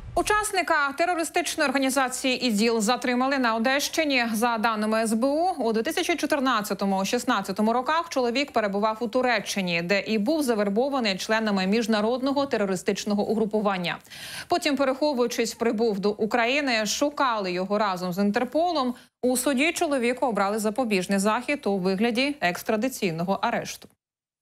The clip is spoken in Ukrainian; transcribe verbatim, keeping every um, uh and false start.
Учасника терористичної організації «ІДІЛ» затримали на Одещині. За даними ес бе у, у дві тисячі чотирнадцятому - шістнадцятому роках чоловік перебував у Туреччині, де і був завербований членами міжнародного терористичного угрупування. Потім, переховуючись, прибув до України, шукали його разом з Інтерполом. У суді чоловіку обрали запобіжний захід у вигляді екстрадиційного арешту.